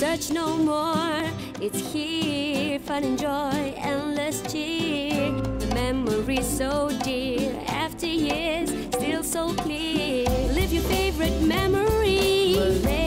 search no more. It's here, fun and joy, endless cheer. The memory so dear, after years, still so clear. Live your favorite memory.